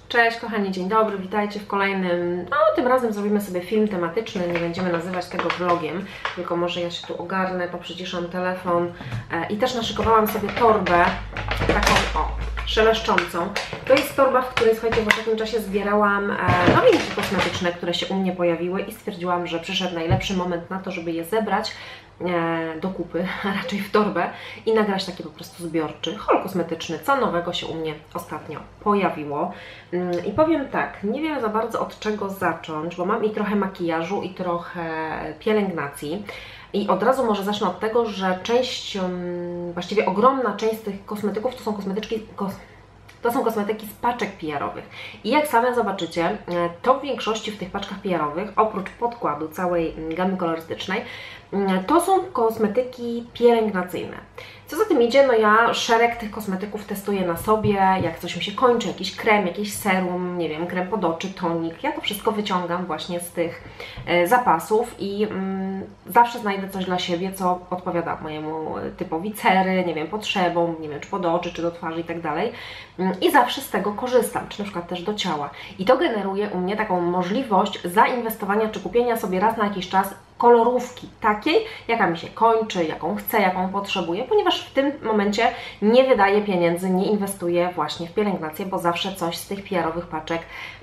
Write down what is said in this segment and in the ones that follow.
Cześć kochani, dzień dobry, witajcie w kolejnym, tym razem zrobimy sobie film tematyczny, nie będziemy nazywać tego vlogiem, tylko może ja się tu ogarnę, poprzyciszam telefon i też naszykowałam sobie torbę, taką szeleszczącą. To jest torba, w której, słuchajcie, w ostatnim czasie zbierałam nowinki kosmetyczne, które się u mnie pojawiły i stwierdziłam, że przyszedł najlepszy moment na to, żeby je zebrać do kupy, a raczej w torbę i nagrać taki po prostu zbiorczy haul kosmetyczny, co nowego się u mnie ostatnio pojawiło. I powiem tak, nie wiem za bardzo od czego zacząć, bo mam i trochę makijażu, i trochę pielęgnacji. I od razu może zacznę od tego, że część, właściwie ogromna część z tych kosmetyków to są kosmetyki z paczek PR-owych. I jak same zobaczycie, to w większości w tych paczkach PR-owych, oprócz podkładu całej gamy kolorystycznej, to są kosmetyki pielęgnacyjne. Co za tym idzie, no ja szereg tych kosmetyków testuję na sobie, jak coś mi się kończy, jakiś krem, jakiś serum, nie wiem, krem pod oczy, tonik. Ja to wszystko wyciągam właśnie z tych zapasów i zawsze znajdę coś dla siebie, co odpowiada mojemu typowi cery, nie wiem, potrzebom, nie wiem, czy pod oczy, czy do twarzy i tak dalej. I zawsze z tego korzystam, czy na przykład też do ciała. I to generuje u mnie taką możliwość zainwestowania, czy kupienia sobie raz na jakiś czas kolorówki takiej, jaka mi się kończy, jaką chcę, jaką potrzebuję, ponieważ w tym momencie nie wydaję pieniędzy, nie inwestuję właśnie w pielęgnację, bo zawsze coś z tych PR-owych paczek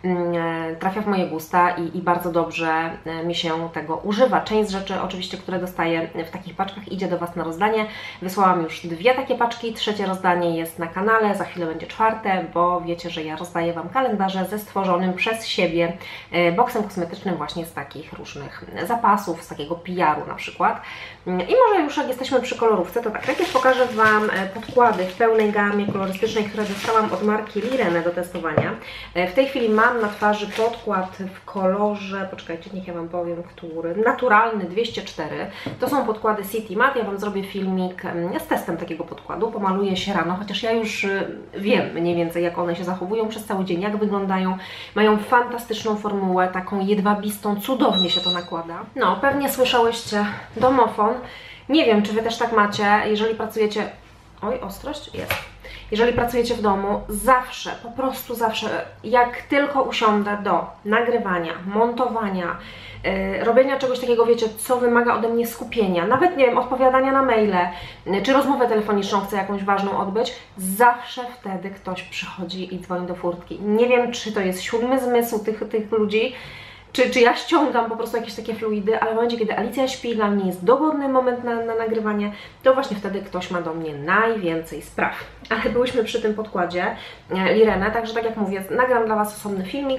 trafia w moje gusta i bardzo dobrze mi się tego używa. Część z rzeczy oczywiście, które dostaję w takich paczkach, idzie do Was na rozdanie. Wysłałam już 2 takie paczki, 3 rozdanie jest na kanale, za chwilę będzie 4, bo wiecie, że ja rozdaję Wam kalendarze ze stworzonym przez siebie boksem kosmetycznym właśnie z takich różnych zapasów, z takiego PR-u na przykład. I może już jak jesteśmy przy kolorówce, to tak, najpierw pokażę Wam podkłady w pełnej gamie kolorystycznej, które dostałam od marki Lirene do testowania. W tej chwili mam na twarzy podkład w kolorze, poczekajcie, niech ja Wam powiem, który, naturalny 204. To są podkłady City Matte, ja Wam zrobię filmik z testem takiego podkładu, pomaluję się rano, chociaż ja już wiem mniej więcej, jak one się zachowują przez cały dzień, jak wyglądają. Mają fantastyczną formułę, taką jedwabistą, cudownie się to nakłada. No, pewnie słyszałyście domofon. Nie wiem, czy Wy też tak macie, jeżeli pracujecie... Oj, ostrość jest. Jeżeli pracujecie w domu, zawsze, po prostu zawsze, jak tylko usiądę do nagrywania, montowania, robienia czegoś takiego, wiecie, co wymaga ode mnie skupienia, nawet, nie wiem, odpowiadania na maile, czy rozmowę telefoniczną chcę jakąś ważną odbyć, zawsze wtedy ktoś przychodzi i dzwoni do furtki. Nie wiem, czy to jest 7. zmysł tych ludzi, czy ja ściągam po prostu jakieś takie fluidy, ale w momencie, kiedy Alicja śpi, dla mnie jest dogodny moment na nagrywanie, to właśnie wtedy ktoś ma do mnie najwięcej spraw. Ale byłyśmy przy tym podkładzie Lirene, także tak jak mówię, nagram dla Was osobny filmik.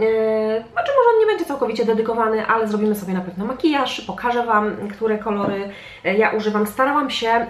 Znaczy może on nie będzie całkowicie dedykowany, ale zrobimy sobie na pewno makijaż, pokażę Wam, które kolory ja używam. Starałam się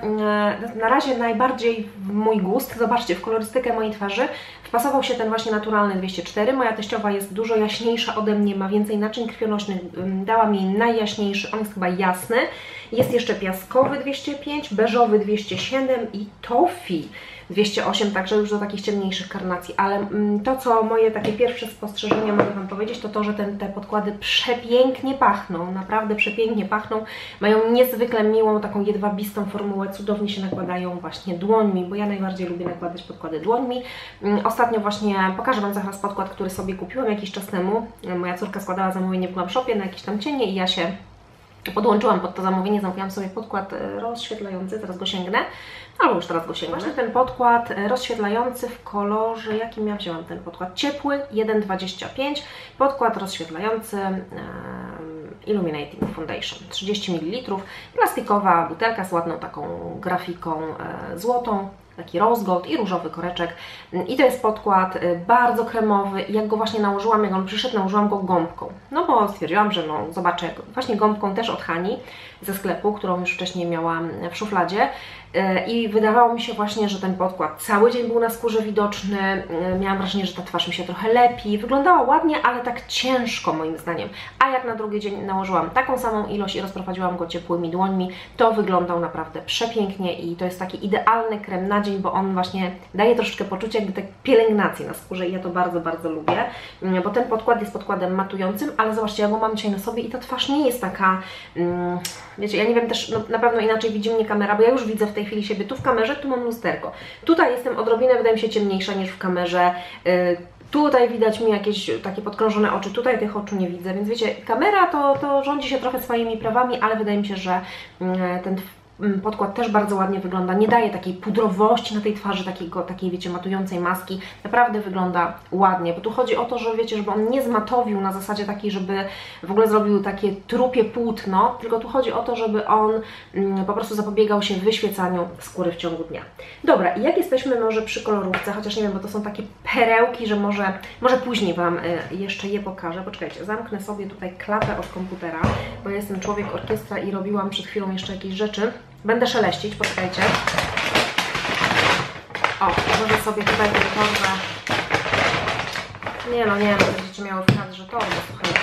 na razie najbardziej w mój gust, zobaczcie, w kolorystykę mojej twarzy wpasował się ten właśnie naturalny 204. Moja teściowa jest dużo jaśniejsza ode mnie, ma więcej naczyń krwionośnych, dałam jej najjaśniejszy, on jest chyba jasny. Jest jeszcze piaskowy 205, beżowy 207 i toffee 208, także już do takich ciemniejszych karnacji, ale to, co moje takie pierwsze spostrzeżenia mogę Wam powiedzieć, to to, że te podkłady przepięknie pachną, naprawdę przepięknie pachną, mają niezwykle miłą, taką jedwabistą formułę, cudownie się nakładają właśnie dłońmi, bo ja najbardziej lubię nakładać podkłady dłońmi. Ostatnio właśnie pokażę Wam zaraz podkład, który sobie kupiłam jakiś czas temu, moja córka składała zamówienie w Glam Shopie na jakieś tam cienie i ja się podłączyłam pod to zamówienie, zamówiłam sobie podkład rozświetlający, zaraz go sięgnę, albo już teraz go sięgnę. Właśnie ten podkład rozświetlający w kolorze, jakim ja wzięłam ten podkład? Ciepły, 1,25, podkład rozświetlający Illuminating Foundation, 30 ml, plastikowa butelka z ładną taką grafiką złotą, taki rose gold i różowy koreczek. I to jest podkład bardzo kremowy i jak go właśnie nałożyłam, jak on przyszedł, nałożyłam go gąbką. No bo stwierdziłam, że no zobaczę, właśnie gąbką też od Hani ze sklepu, którą już wcześniej miałam w szufladzie. I wydawało mi się właśnie, że ten podkład cały dzień był na skórze widoczny. Miałam wrażenie, że ta twarz mi się trochę lepi. Wyglądała ładnie, ale tak ciężko moim zdaniem. A jak na drugi dzień nałożyłam taką samą ilość i rozprowadziłam go ciepłymi dłońmi, to wyglądał naprawdę przepięknie i to jest taki idealny krem na dzień, bo on właśnie daje troszeczkę poczucie jakby tak pielęgnacji na skórze i ja to bardzo, bardzo lubię, bo ten podkład jest podkładem matującym, ale zobaczcie, ja go mam dzisiaj na sobie i ta twarz nie jest taka, wiecie, ja nie wiem też, no, na pewno inaczej widzi mnie kamera, bo ja już widzę w tej chwili siebie tu w kamerze, tu mam lusterko. Tutaj jestem odrobinę, wydaje mi się, ciemniejsza niż w kamerze. Tutaj widać mi jakieś takie podkrążone oczy, tutaj tych oczu nie widzę, więc wiecie, kamera to rządzi się trochę swoimi prawami, ale wydaje mi się, że ten podkład też bardzo ładnie wygląda, nie daje takiej pudrowości na tej twarzy, takiej wiecie, matującej maski, naprawdę wygląda ładnie, bo tu chodzi o to, że wiecie, żeby on nie zmatowił na zasadzie takiej, żeby w ogóle zrobił takie trupie płótno, tylko tu chodzi o to, żeby on po prostu zapobiegał się wyświecaniu skóry w ciągu dnia. Dobra, i jak jesteśmy może przy kolorówce, chociaż nie wiem, bo to są takie perełki, że może później Wam jeszcze je pokażę. Poczekajcie, zamknę sobie tutaj klapę od komputera, bo ja jestem człowiek orkiestra i robiłam przed chwilą jeszcze jakieś rzeczy. Będę szeleścić, poczekajcie. O, może sobie tutaj tę torbę... Nie, będziecie miały w kadrze torbę, słuchajcie.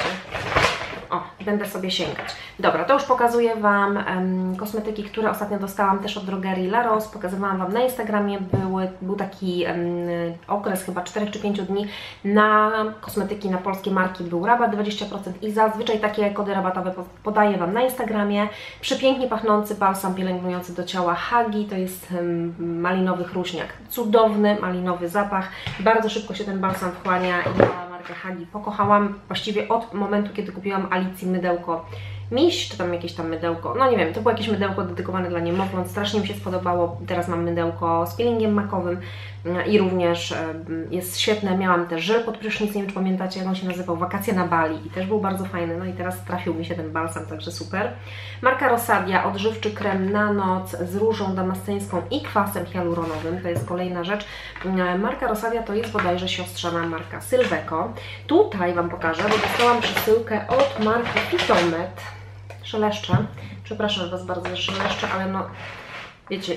O, będę sobie sięgać. Dobra, to już pokazuję Wam kosmetyki, które ostatnio dostałam też od drogerii La Rose. Pokazywałam Wam na Instagramie. Był taki okres chyba 4 czy 5 dni na kosmetyki, na polskie marki. Był rabat 20% i zazwyczaj takie kody rabatowe podaję Wam na Instagramie. Przepięknie pachnący balsam pielęgnujący do ciała Hagi. To jest malinowy chruśniak. Cudowny malinowy zapach. Bardzo szybko się ten balsam wchłania i ja markę Hagi pokochałam właściwie od momentu, kiedy kupiłam Alicji mydełko miś, czy tam jakieś tam mydełko, no nie wiem, to było jakieś mydełko dedykowane dla niemowląt, strasznie mi się spodobało. Teraz mam mydełko z peelingiem makowym i również jest świetne. Miałam też żel pod prysznic, nie wiem czy pamiętacie, jak on się nazywał, Wakacje na Bali i też był bardzo fajny, no i teraz trafił mi się ten balsam, także super. Marka Rosadia, odżywczy krem na noc z różą damasceńską i kwasem hialuronowym, to jest kolejna rzecz. Marka Rosadia to jest bodajże siostrzana marka Sylveco. Tutaj Wam pokażę, bo dostałam przesyłkę od marki Fitomet. Szeleszczę. Przepraszam Was bardzo, że szeleszczę, ale no wiecie,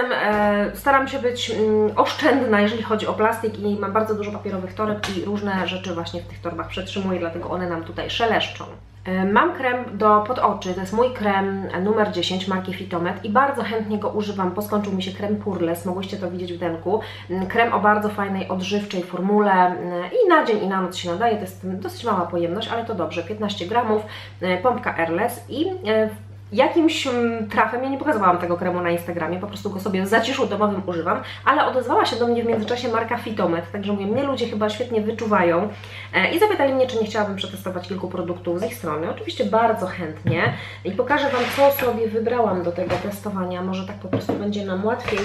staram się być oszczędna, jeżeli chodzi o plastik i mam bardzo dużo papierowych toreb i różne rzeczy właśnie w tych torbach przetrzymuję, dlatego one nam tutaj szeleszczą. Mam krem pod oczy, to jest mój krem numer 10 marki Fitomet i bardzo chętnie go używam, bo skończył mi się krem Pureless, mogłyście to widzieć w denku. Krem o bardzo fajnej, odżywczej formule i na dzień i na noc się nadaje, to jest dosyć mała pojemność, ale to dobrze, 15 gramów, pompka Airless i jakimś trafem, ja nie pokazywałam tego kremu na Instagramie, po prostu go sobie w zaciszu domowym używam, ale odezwała się do mnie w międzyczasie marka Fitomet, także mówię, mnie ludzie chyba świetnie wyczuwają i zapytali mnie, czy nie chciałabym przetestować kilku produktów z ich strony. Oczywiście bardzo chętnie i pokażę Wam, co sobie wybrałam do tego testowania, może tak po prostu będzie nam łatwiej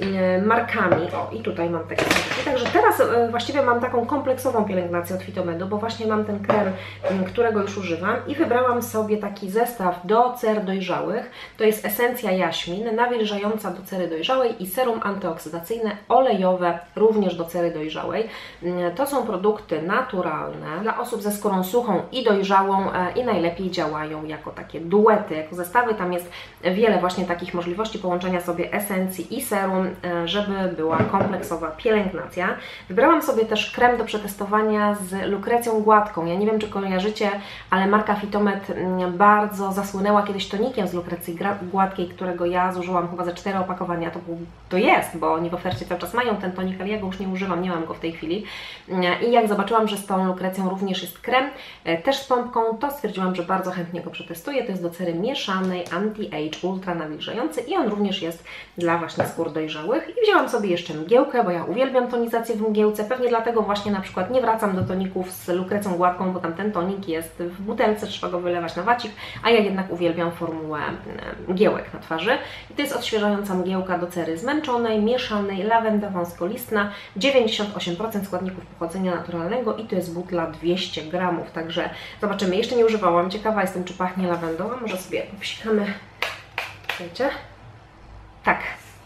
markami. O, i tutaj mam takie kosmetyki, także teraz właściwie mam taką kompleksową pielęgnację od Fitomedu, bo właśnie mam ten krem, którego już używam i wybrałam sobie taki zestaw do cer dojrzałych. To jest esencja jaśmin, nawilżająca do cery dojrzałej i serum antyoksydacyjne olejowe również do cery dojrzałej. To są produkty naturalne dla osób ze skórą suchą i dojrzałą i najlepiej działają jako takie duety, jako zestawy. Tam jest wiele właśnie takich możliwości połączenia sobie esencji i serum, żeby była kompleksowa pielęgnacja. Wybrałam sobie też krem do przetestowania z lukrecją gładką. Ja nie wiem, czy kojarzycie, ale marka Fitomet bardzo zasłynęła kiedyś tonikiem z lukrecji gładkiej, którego ja zużyłam chyba ze 4 opakowania. To jest, bo oni w ofercie cały czas mają ten tonik, ale ja go już nie używam, nie mam go w tej chwili. I jak zobaczyłam, że z tą lukrecją również jest krem, też z pompką, to stwierdziłam, że bardzo chętnie go przetestuję. To jest do cery mieszanej, anti-age, ultra nawilżający i on również jest dla właśnie skór dojrzałych. I wzięłam sobie jeszcze mgiełkę, bo ja uwielbiam tonizację w mgiełce, pewnie dlatego właśnie na przykład nie wracam do toników z lukrecją gładką, bo tam ten tonik jest w butelce, trzeba go wylewać na wacik, a ja jednak uwielbiam formułę mgiełek na twarzy. I to jest odświeżająca mgiełka do cery zmęczonej, mieszanej, lawendowo-skolistna, 98% składników pochodzenia naturalnego i to jest butla 200 gramów, także zobaczymy. Jeszcze nie używałam, ciekawa jestem, czy pachnie lawendą, a może sobie popsikamy, wiecie? Tak.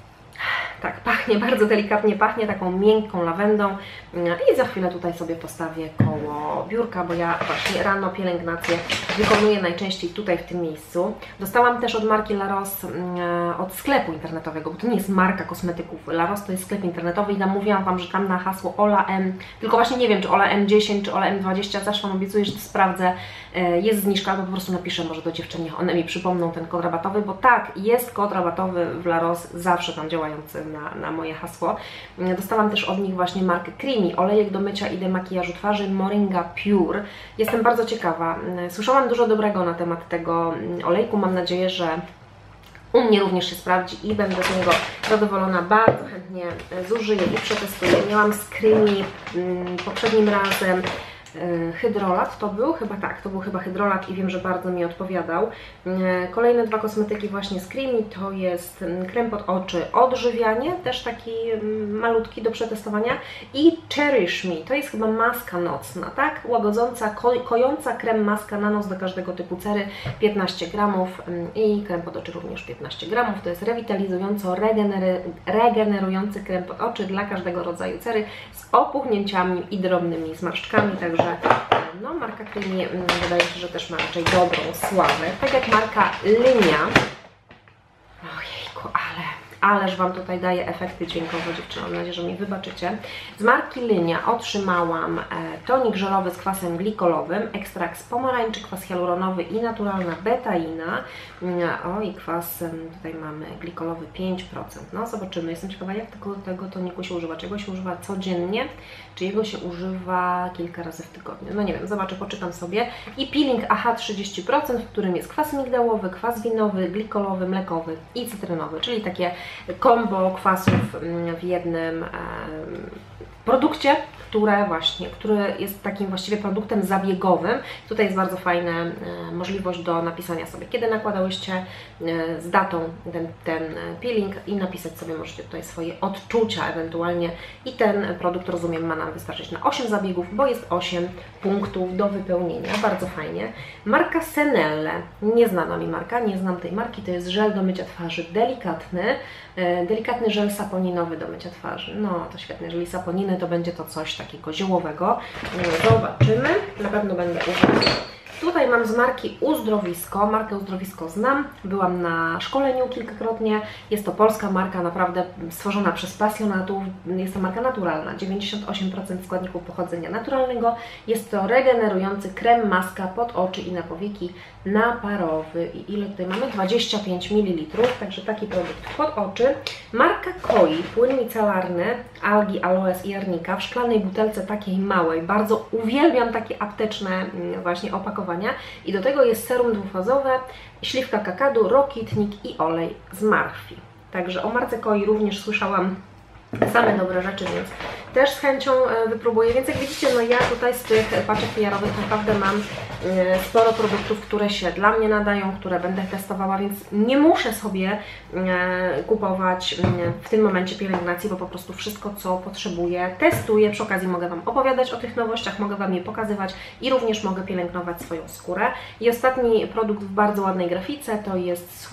Tak, pachnie, bardzo delikatnie pachnie, taką miękką lawendą i za chwilę tutaj sobie postawię koło biurka, bo ja właśnie rano pielęgnację wykonuję najczęściej tutaj w tym miejscu. Dostałam też od marki La Rose, od sklepu internetowego, bo to nie jest marka kosmetyków. La Rose to jest sklep internetowy i tam mówiłam Wam, że tam na hasło Ola M, tylko właśnie nie wiem, czy Ola M10, czy Ola M20, zawsze Wam obiecuję, że to sprawdzę, jest zniżka, albo po prostu napiszę może do dziewczyn, niech one mi przypomną ten kod rabatowy, bo tak, jest kod rabatowy w La Rose, zawsze tam działający na moje hasło. Dostałam też od nich właśnie markę Creamy, olejek do mycia i demakijażu twarzy Moringa Pure. Jestem bardzo ciekawa. Słyszałam dużo dobrego na temat tego olejku. Mam nadzieję, że U mnie również się sprawdzi i będę z niego zadowolona. Bardzo chętnie zużyję i przetestuję. Miałam z Creamy poprzednim razem hydrolat to był? Chyba tak, to był chyba hydrolat i wiem, że bardzo mi odpowiadał. Kolejne dwa kosmetyki właśnie z Creamy to jest krem pod oczy odżywianie, też taki malutki do przetestowania i Cherish Me, to jest chyba maska nocna, tak? Łagodząca, kojąca krem maska na noc do każdego typu cery, 15 gramów i krem pod oczy również 15 gramów. To jest rewitalizująco regenerujący krem pod oczy dla każdego rodzaju cery z opuchnięciami i drobnymi zmarszczkami, także no, marka Creamy wydaje się, że też ma raczej dobrą sławę, tak jak marka Linia. Ojejku, ależ Wam tutaj daje efekty dźwiękowe, dziewczyny, mam nadzieję, że mi wybaczycie. Z marki Linia otrzymałam tonik żelowy z kwasem glikolowym, ekstrakt z pomarańczy, kwas hialuronowy i naturalna betaina. O, i kwas, tutaj mamy glikolowy 5%. No, zobaczymy, jestem ciekawa, jak tego toniku się używa. Czy jego się używa codziennie, czy jego się używa kilka razy w tygodniu. No nie wiem, zobaczę, poczytam sobie. I peeling AHA 30%, w którym jest kwas migdałowy, kwas winowy, glikolowy, mlekowy i cytrynowy, czyli takie kombo kwasów w jednym produkcie, który jest takim właściwie produktem zabiegowym. Tutaj jest bardzo fajna możliwość do napisania sobie, kiedy nakładałyście, z datą ten peeling i napisać sobie możecie tutaj swoje odczucia ewentualnie i ten produkt, rozumiem, ma nam wystarczyć na 8 zabiegów, bo jest 8 punktów do wypełnienia. Bardzo fajnie. Marka Senelle, nieznana mi marka, nie znam tej marki, to jest żel do mycia twarzy delikatny żel saponinowy do mycia twarzy. No to świetnie, jeżeli saponiny, to będzie to coś takiego ziołowego. Zobaczymy, na pewno będę używać. Tutaj mam z marki Uzdrowisko. Markę Uzdrowisko znam, byłam na szkoleniu kilkakrotnie. Jest to polska marka, naprawdę stworzona przez pasjonatów. Jest to marka naturalna, 98% składników pochodzenia naturalnego. Jest to regenerujący krem maska pod oczy i na powieki naparowy. I ile tutaj mamy? 25 ml, także taki produkt pod oczy. Marka Koi, płyn micelarny, algi, aloes i arnika w szklanej butelce takiej małej. Bardzo uwielbiam takie apteczne właśnie opakowania. I do tego jest serum dwufazowe, śliwka kakadu, rokitnik i olej z marchwi. Także o marce Koi również słyszałam same dobre rzeczy, więc też z chęcią wypróbuję. Więc jak widzicie, no ja tutaj z tych paczek PR-owych naprawdę mam sporo produktów, które się dla mnie nadają, które będę testowała, więc nie muszę sobie kupować w tym momencie pielęgnacji, bo po prostu wszystko, co potrzebuję, testuję. Przy okazji mogę Wam opowiadać o tych nowościach, mogę Wam je pokazywać i również mogę pielęgnować swoją skórę. I ostatni produkt w bardzo ładnej grafice to jest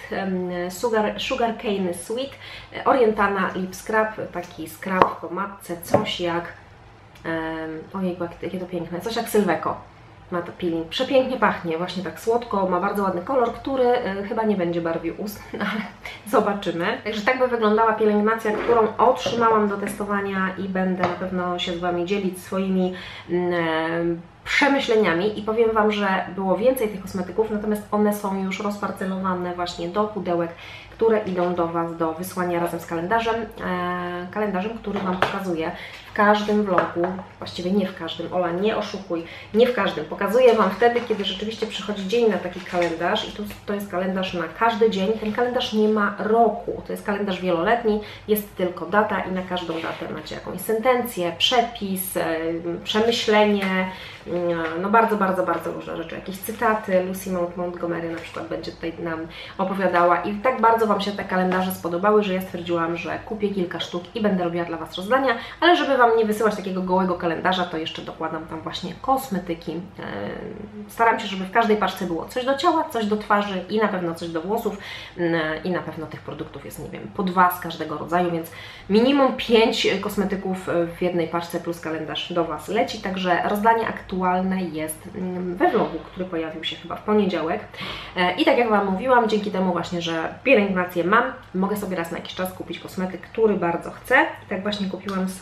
Sugar Cane Sweet Orientana Lip Scrub, taki scrub w pomadce, coś jak ojejku, jakie to piękne, coś jak Sylweko. Ma to peeling, przepięknie pachnie, właśnie tak słodko, ma bardzo ładny kolor, który chyba nie będzie barwił ust, ale zobaczymy. Także tak by wyglądała pielęgnacja, którą otrzymałam do testowania i będę na pewno się z Wami dzielić swoimi przemyśleniami i powiem Wam, że było więcej tych kosmetyków, natomiast one są już rozparcelowane właśnie do pudełek, które idą do Was do wysłania razem z kalendarzem, który Wam pokazuję w każdym vlogu, właściwie nie w każdym, Ola, nie oszukuj, nie w każdym. Pokazuję Wam wtedy, kiedy rzeczywiście przychodzi dzień na taki kalendarz i to jest kalendarz na każdy dzień. Ten kalendarz nie ma roku, to jest kalendarz wieloletni, jest tylko data i na każdą datę macie jakąś sentencję, przepis, przemyślenie, no bardzo, bardzo, bardzo różne rzeczy, jakieś cytaty. Lucy Montgomery na przykład będzie tutaj nam opowiadała i tak bardzo Wam się te kalendarze spodobały, że ja stwierdziłam, że kupię kilka sztuk i będę robiła dla Was rozdania, ale żeby Wam nie wysyłać takiego gołego kalendarza, to jeszcze dokładam tam właśnie kosmetyki. Staram się, żeby w każdej paczce było coś do ciała, coś do twarzy i na pewno coś do włosów i na pewno tych produktów jest, nie wiem, po 2 z każdego rodzaju, więc minimum 5 kosmetyków w jednej paczce plus kalendarz do Was leci, także rozdanie aktualne jest we vlogu, który pojawił się chyba w poniedziałek. I tak jak Wam mówiłam, dzięki temu właśnie, że pielęgnację mam, mogę sobie raz na jakiś czas kupić kosmetyk, który bardzo chcę. I tak właśnie kupiłam sobie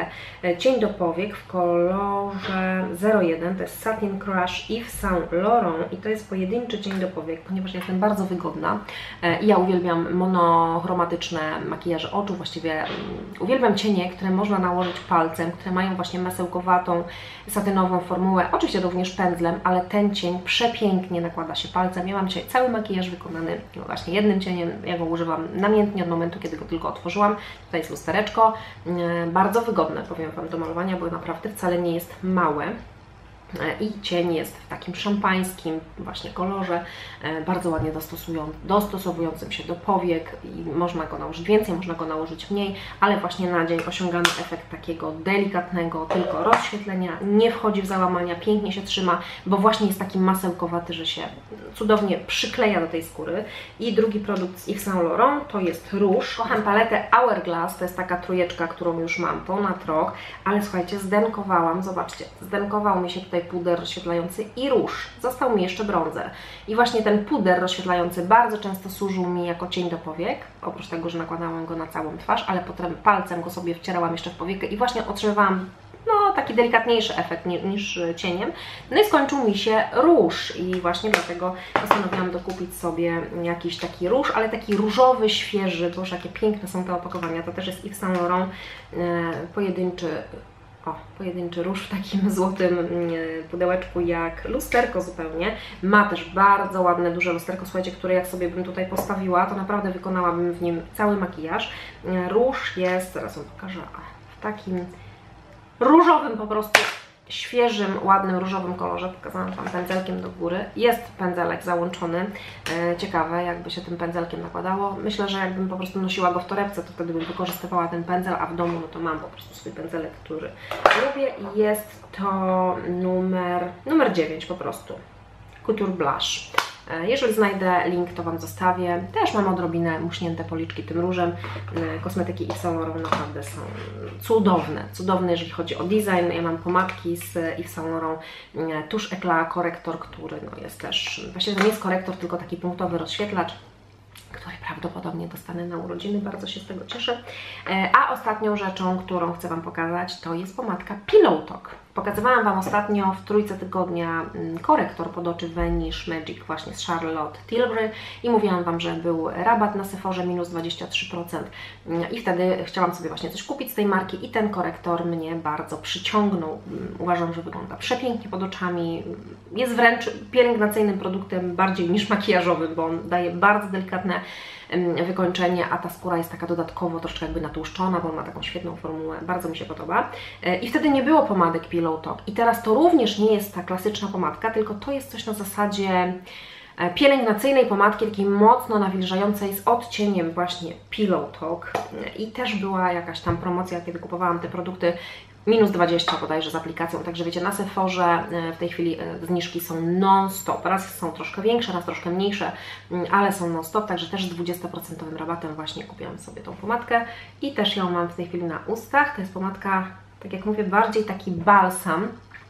cień do powiek w kolorze 01, to jest Satin Crush Yves Saint Laurent i to jest pojedynczy cień do powiek, ponieważ ja jestem bardzo wygodna i ja uwielbiam monochromatyczne makijaże oczu, właściwie uwielbiam cienie, które można nałożyć palcem, które mają właśnie masełkowatą, satynową formułę, oczywiście również pędzlem, ale ten cień przepięknie nakłada się palcem. Ja mam dzisiaj cały makijaż wykonany właśnie jednym cieniem, ja go używam namiętnie od momentu, kiedy go tylko otworzyłam. Tutaj jest lustereczko, bardzo wygodne, powiem Wam, do malowania, bo naprawdę wcale nie jest małe. I cień jest w takim szampańskim właśnie kolorze, bardzo ładnie dostosowującym się do powiek i można go nałożyć więcej, można go nałożyć mniej, ale właśnie na dzień osiągamy efekt takiego delikatnego tylko rozświetlenia, nie wchodzi w załamania, pięknie się trzyma, bo właśnie jest taki masełkowaty, że się cudownie przykleja do tej skóry. I drugi produkt z Yves Saint Laurent to jest róż. Kocham paletę Hourglass, to jest taka trójeczka, którą już mam ponad rok, ale słuchajcie, zdenkowałam, zobaczcie, zdenkował mi się tutaj puder rozświetlający i róż. Został mi jeszcze bronzer. I właśnie ten puder rozświetlający bardzo często służył mi jako cień do powiek, oprócz tego, że nakładałam go na całą twarz, ale potem palcem go sobie wcierałam jeszcze w powiekę i właśnie otrzymywałam taki delikatniejszy efekt niż cieniem. No i skończył mi się róż i właśnie dlatego postanowiłam dokupić sobie jakiś taki róż, ale taki różowy, świeży, bo już jakie piękne są te opakowania. To też jest Yves Saint Laurent pojedynczy róż w takim złotym pudełeczku jak lusterko zupełnie. Ma też bardzo ładne, duże lusterko, słuchajcie, które jak sobie bym tutaj postawiła, to naprawdę wykonałabym w nim cały makijaż. Róż jest, zaraz Wam pokażę, w takim różowym po prostu, świeżym, ładnym, różowym kolorze. Pokazałam Wam pędzelkiem do góry. Jest pędzelek załączony. Ciekawe, jakby się tym pędzelkiem nakładało. Myślę, że jakbym po prostu nosiła go w torebce, to wtedy bym wykorzystywała ten pędzel, a w domu no to mam po prostu swój pędzelek, który lubię i jest to numer 9 po prostu. Couture Blush. Jeżeli znajdę link, to Wam zostawię. Też mam odrobinę muśnięte policzki tym różem. Kosmetyki Yves Saint Laurent naprawdę są cudowne, jeżeli chodzi o design. Ja mam pomadki z Yves Saint Laurent, tusz Eclat, korektor, który jest też, właściwie to nie jest korektor, tylko taki punktowy rozświetlacz, który prawdopodobnie dostanę na urodziny, bardzo się z tego cieszę. A ostatnią rzeczą, którą chcę Wam pokazać, to jest pomadka Pillow Talk. Pokazywałam Wam ostatnio w trójce tygodnia korektor pod oczy Vanish Magic właśnie z Charlotte Tilbury i mówiłam Wam, że był rabat na Sephorze minus 23% i wtedy chciałam sobie właśnie coś kupić z tej marki i ten korektor mnie bardzo przyciągnął. Uważam, że wygląda przepięknie pod oczami, jest wręcz pielęgnacyjnym produktem bardziej niż makijażowym, bo on daje bardzo delikatne wykończenie, a ta skóra jest taka dodatkowo troszkę jakby natłuszczona, bo on ma taką świetną formułę, bardzo mi się podoba. I wtedy nie było pomadek Pillow Talk. I teraz to również nie jest ta klasyczna pomadka, tylko to jest coś na zasadzie pielęgnacyjnej pomadki, takiej mocno nawilżającej z odcieniem właśnie Pillow Talk. I też była jakaś tam promocja, kiedy kupowałam te produkty, minus 20 bodajże z aplikacją, także wiecie, na Sephorze w tej chwili zniżki są non-stop. Raz są troszkę większe, raz troszkę mniejsze, ale są non-stop, także też z 20% rabatem właśnie kupiłam sobie tą pomadkę i też ją mam w tej chwili na ustach. To jest pomadka, tak jak mówię, bardziej taki balsam,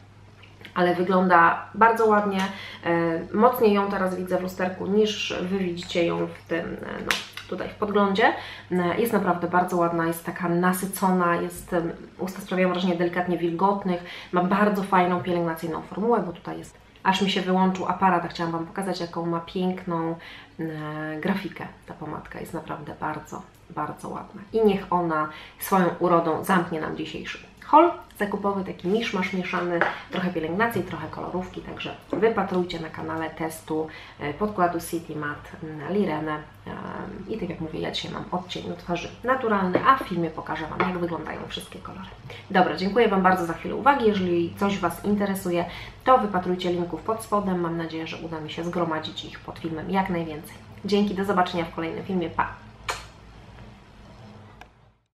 ale wygląda bardzo ładnie. Mocniej ją teraz widzę w lusterku niż Wy widzicie ją w tym, tutaj w podglądzie. Jest naprawdę bardzo ładna, jest taka nasycona, usta sprawiają wrażenie delikatnie wilgotnych, ma bardzo fajną pielęgnacyjną formułę, bo tutaj jest, aż mi się wyłączył aparat, a chciałam Wam pokazać, jaką ma piękną grafikę ta pomadka, jest naprawdę bardzo, bardzo ładna i niech ona swoją urodą zamknie nam dzisiejszy haul zakupowy, taki miszmasz mieszany, trochę pielęgnacji, trochę kolorówki, także wypatrujcie na kanale testu podkładu City Matte Lirene i tak jak mówię, ja dzisiaj mam odcień do twarzy naturalny, a w filmie pokażę Wam, jak wyglądają wszystkie kolory. Dobra, dziękuję Wam bardzo za chwilę uwagi, jeżeli coś Was interesuje, to wypatrujcie linków pod spodem, mam nadzieję, że uda mi się zgromadzić ich pod filmem jak najwięcej. Dzięki, do zobaczenia w kolejnym filmie, pa!